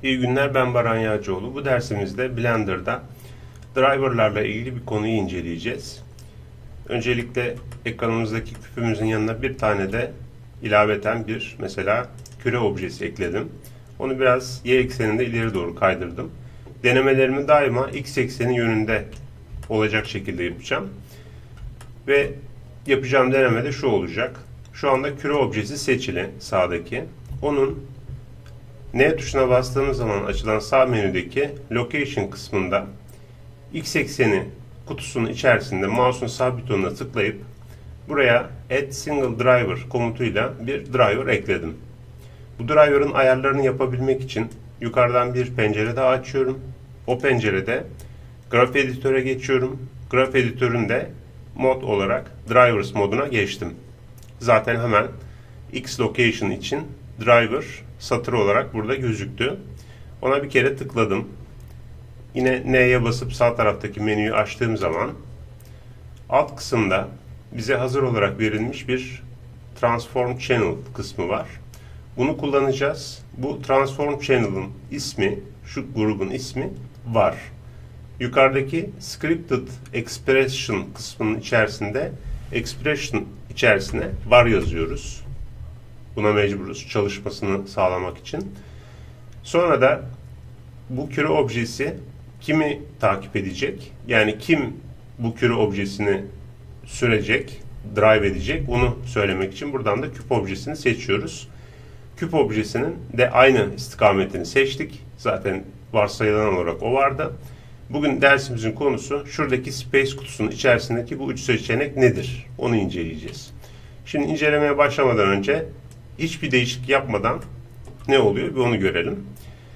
İyi günler, ben Baran Yağcıoğlu. Bu dersimizde Blender'da driverlarla ilgili bir konuyu inceleyeceğiz. Öncelikle ekranımızdaki küpümüzün yanına bir tane de ilaveten bir mesela küre objesi ekledim. Onu biraz y ekseninde ileri doğru kaydırdım. Denemelerimi daima x ekseni yönünde olacak şekilde yapacağım. Ve yapacağım deneme de şu olacak. Şu anda küre objesi seçili sağdaki. Onun N tuşuna bastığımız zaman açılan sağ menüdeki Location kısmında X ekseni kutusunun içerisinde mouse'un sağ butonuna tıklayıp buraya Add Single Driver komutuyla bir driver ekledim. Bu driver'ın ayarlarını yapabilmek için yukarıdan bir pencere daha açıyorum. O pencerede Graph Editor'a geçiyorum. Graph Editor'ün de mod olarak Drivers moduna geçtim. Zaten hemen X Location için driver satır olarak burada gözüktü. Ona bir kere tıkladım. Yine N'ye basıp sağ taraftaki menüyü açtığım zaman alt kısımda bize hazır olarak verilmiş bir Transform Channel kısmı var. Bunu kullanacağız. Bu Transform Channel'ın ismi, şu grubun ismi var. Yukarıdaki Scripted Expression kısmının içerisinde Expression içerisine var yazıyoruz. Buna mecburuz çalışmasını sağlamak için. Sonra da bu küre objesi kimi takip edecek? Yani kim bu küre objesini sürecek, drive edecek? Onu söylemek için buradan da küp objesini seçiyoruz. Küp objesinin de aynı istikametini seçtik. Zaten varsayılan olarak o vardı. Bugün dersimizin konusu şuradaki space kutusunun içerisindeki bu üç seçenek nedir? Onu inceleyeceğiz. Şimdi incelemeye başlamadan önce hiçbir değişiklik yapmadan ne oluyor bir onu görelim.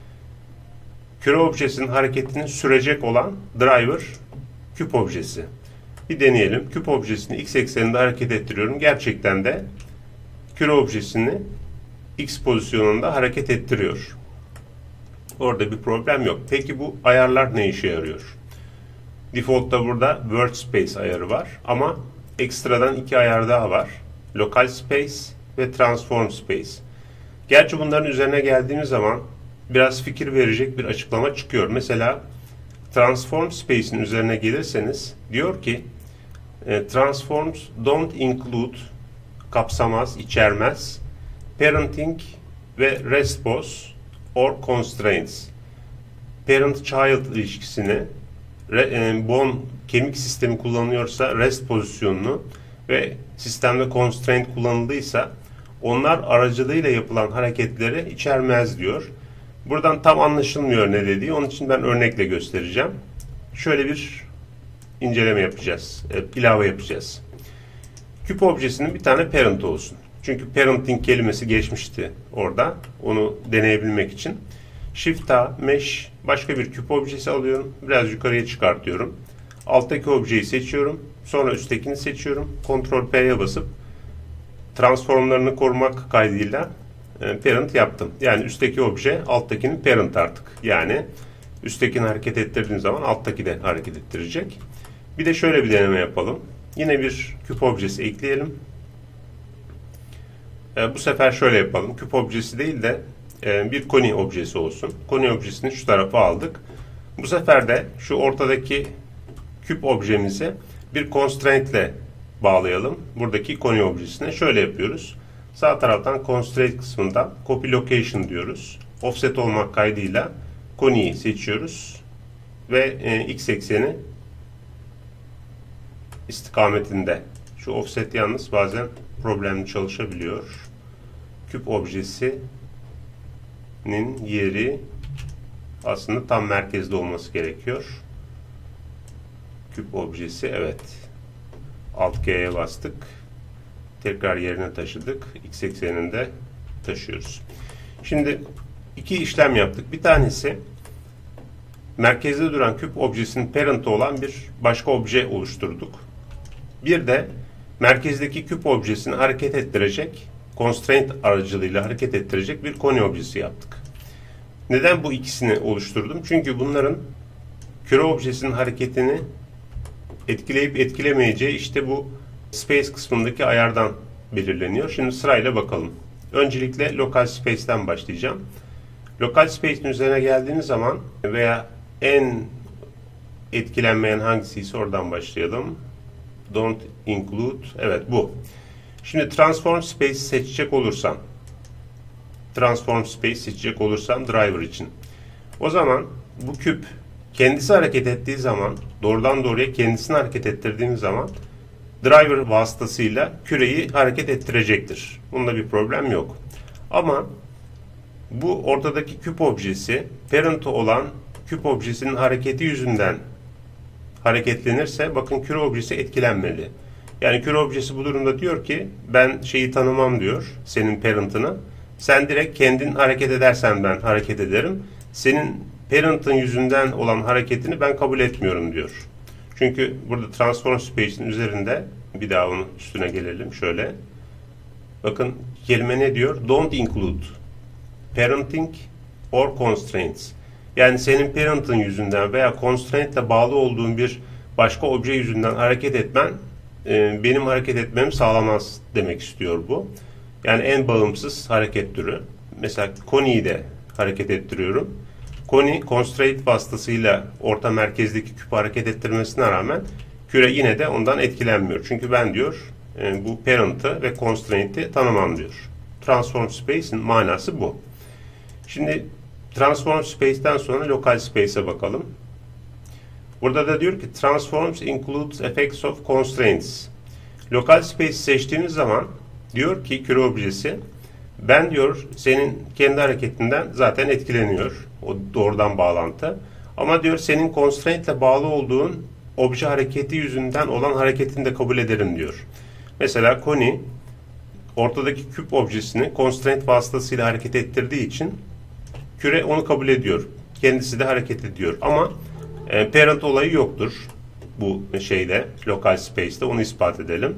Küre objesinin hareketini sürecek olan driver küp objesi. Bir deneyelim. Küp objesini x ekseninde hareket ettiriyorum. Gerçekten de küre objesini x pozisyonunda hareket ettiriyor. Orada bir problem yok. Peki bu ayarlar ne işe yarıyor? Default'ta burada World Space ayarı var ama ekstradan iki ayar daha var. Local Space ve Transform Space. Gerçi bunların üzerine geldiğimiz zaman biraz fikir verecek bir açıklama çıkıyor. Mesela Transform Space'in üzerine gelirseniz diyor ki Transforms don't include, kapsamaz, içermez parenting ve response or constraints. Parent-child ilişkisini bone, kemik sistemi kullanıyorsa rest pozisyonunu ve sistemde constraint kullanıldıysa onlar aracılığıyla yapılan hareketleri içermez diyor. Buradan tam anlaşılmıyor ne dediği. Onun için ben örnekle göstereceğim. Şöyle bir inceleme yapacağız. İlave yapacağız. Küp objesinin bir tane parent olsun. Çünkü parenting kelimesi geçmişti orada. Onu deneyebilmek için. Shift A, Mesh, başka bir küp objesi alıyorum. Biraz yukarıya çıkartıyorum. Alttaki objeyi seçiyorum. Sonra üsttekini seçiyorum. Ctrl P'ye basıp transformlarını korumak kaydıyla parent yaptım. Yani üstteki obje alttakinin parent artık. Yani üsttekini hareket ettirdiğim zaman alttaki de hareket ettirecek. Bir de şöyle bir deneme yapalım. Yine bir küp objesi ekleyelim. Bu sefer şöyle yapalım. Küp objesi değil de bir koni objesi olsun. Koni objesini şu tarafa aldık. Bu sefer de şu ortadaki küp objemizi bir constraint ile bağlayalım. Buradaki koni objesine şöyle yapıyoruz. Sağ taraftan constraint kısmında copy location diyoruz. Offset olmak kaydıyla koniyi seçiyoruz. Ve x ekseni istikametinde. Şu offset yalnız bazen problemli çalışabiliyor. Küp objesinin yeri aslında tam merkezde olması gerekiyor. Küp objesi, evet. Alt G'ye bastık. Tekrar yerine taşıdık. X ekseninde taşıyoruz. Şimdi iki işlem yaptık. Bir tanesi merkezde duran küp objesinin parent'ı olan bir başka obje oluşturduk. Bir de merkezdeki küp objesini hareket ettirecek, constraint aracılığıyla hareket ettirecek bir koni objesi yaptık. Neden bu ikisini oluşturdum? Çünkü bunların küre objesinin hareketini etkileyip etkilemeyeceği işte bu space kısmındaki ayardan belirleniyor. Şimdi sırayla bakalım. Öncelikle local space'ten başlayacağım. Local space'in üzerine geldiğiniz zaman veya en etkilenmeyen hangisiyse oradan başlayalım. Don't include. Evet, bu. Şimdi transform space seçecek olursam driver için. O zaman bu küp kendisi hareket ettiği zaman, doğrudan doğruya kendisini hareket ettirdiğim zaman driver vasıtasıyla küreyi hareket ettirecektir. Bunda bir problem yok. Ama bu ortadaki küp objesi parent'ı olan küp objesinin hareketi yüzünden hareketlenirse bakın küre objesi etkilenmeli. Yani küre objesi bu durumda diyor ki ben şeyi tanımam diyor, senin parent'ını. Sen direkt kendin hareket edersen ben hareket ederim. Senin parent'ın yüzünden olan hareketini ben kabul etmiyorum diyor. Çünkü burada transform space'in üzerinde, bir daha onun üstüne gelelim şöyle. Bakın kelime ne diyor? Don't include parenting or constraints. Yani senin parent'ın yüzünden veya constraint ile bağlı olduğun bir başka obje yüzünden hareket etmen benim hareket etmemi sağlamaz demek istiyor bu. Yani en bağımsız hareket türü. Mesela Koni'yi de hareket ettiriyorum. Koni constraint vasıtasıyla orta merkezdeki küpü hareket ettirmesine rağmen küre yine de ondan etkilenmiyor. Çünkü ben diyor bu parent'ı ve constraint'i tanımam diyor. Transform space'in manası bu. Şimdi transform space'ten sonra local space'e bakalım. Burada da diyor ki transforms includes effects of constraints. Local space seçtiğimiz zaman diyor ki küre objesi ben diyor senin kendi hareketinden zaten etkileniyor. O doğrudan bağlantı. Ama diyor senin constraint ile bağlı olduğun obje hareketi yüzünden olan hareketini de kabul ederim diyor. Mesela Koni ortadaki küp objesini constraint vasıtasıyla hareket ettirdiği için küre onu kabul ediyor. Kendisi de hareket ediyor. Ama parent olayı yoktur. Bu şeyde, local space'te onu ispat edelim.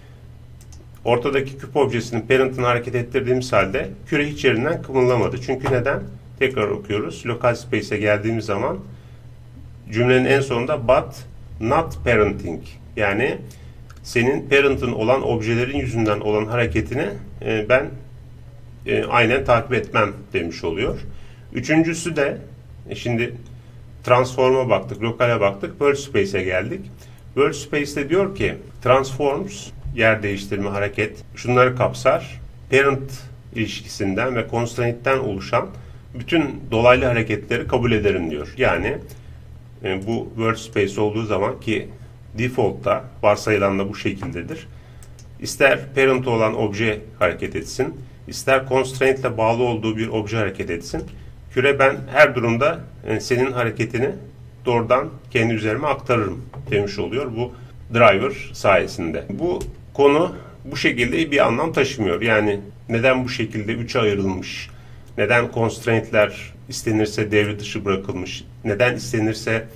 Ortadaki küp objesinin parent'ını hareket ettirdiğimiz halde küre hiç yerinden kımıldamadı. Çünkü neden? Tekrar okuyoruz. Local space'e geldiğimiz zaman cümlenin en sonunda but not parenting. Yani senin parent'ın olan objelerin yüzünden olan hareketini ben aynen takip etmem demiş oluyor. Üçüncüsü de şimdi transform'a baktık, lokale baktık, world space'e geldik. World space'te diyor ki transforms, yer değiştirme, hareket şunları kapsar. Parent ilişkisinden ve constraint'ten oluşan bütün dolaylı hareketleri kabul ederim diyor. Yani bu world space olduğu zaman ki default'ta varsayılan da bu şekildedir. İster parent olan obje hareket etsin, ister constraint ile bağlı olduğu bir obje hareket etsin. Küre ben her durumda senin hareketini doğrudan kendi üzerime aktarırım demiş oluyor bu driver sayesinde. Bu konu bu şekilde bir anlam taşımıyor. Yani neden bu şekilde üçe ayrılmış? Neden constraint'ler istenirse devre dışı bırakılmış? Neden istenirse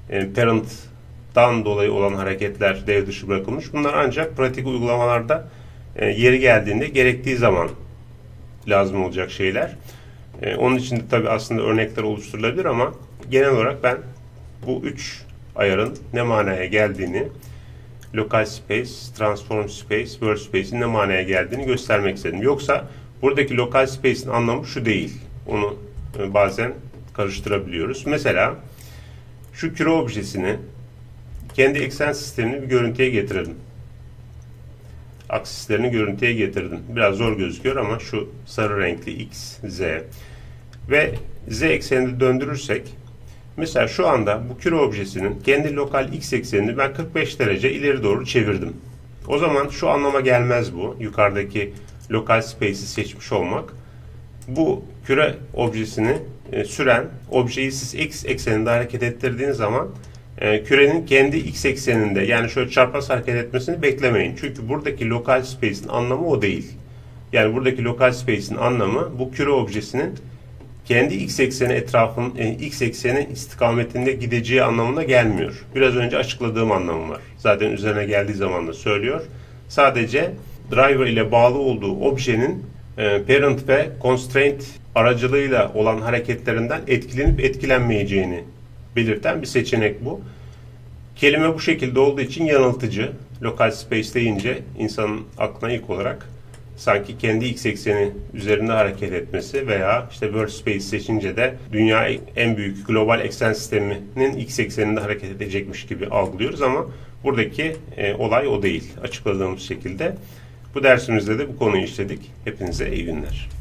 parent'tan dolayı olan hareketler devre dışı bırakılmış? Bunlar ancak pratik uygulamalarda yeri geldiğinde gerektiği zaman lazım olacak şeyler. Onun için de tabii aslında örnekler oluşturulabilir ama genel olarak ben bu üç ayarın ne manaya geldiğini, local space, transform space, world space'in ne manaya geldiğini göstermek istedim. Yoksa buradaki local space'in anlamı şu değil. Onu bazen karıştırabiliyoruz. Mesela şu küre objesini kendi eksen sistemini bir görüntüye getirelim. Aksislerini görüntüye getirdim. Biraz zor gözüküyor ama şu sarı renkli X, Z ve Z eksenini döndürürsek mesela şu anda bu küre objesinin kendi lokal X eksenini ben 45 derece ileri doğru çevirdim. O zaman şu anlama gelmez bu. Yukarıdaki local space'i seçmiş olmak. Bu küre objesini süren objeyi siz X ekseninde hareket ettirdiğiniz zaman kürenin kendi X ekseninde yani şöyle çarpaz hareket etmesini beklemeyin. Çünkü buradaki local space'in anlamı o değil. Yani buradaki local space'in anlamı bu küre objesinin kendi X ekseni X ekseni istikametinde gideceği anlamına gelmiyor. Biraz önce açıkladığım anlamı var. Zaten üzerine geldiği zaman da söylüyor. Sadece driver ile bağlı olduğu objenin parent ve constraint aracılığıyla olan hareketlerinden etkilenip etkilenmeyeceğini belirten bir seçenek bu. Kelime bu şekilde olduğu için yanıltıcı. Local space deyince insanın aklına ilk olarak sanki kendi x ekseni üzerinde hareket etmesi veya işte World Space seçince de dünya en büyük global eksen sisteminin x ekseninde hareket edecekmiş gibi algılıyoruz ama buradaki olay o değil. Açıkladığımız şekilde bu dersimizde de bu konuyu işledik. Hepinize iyi günler.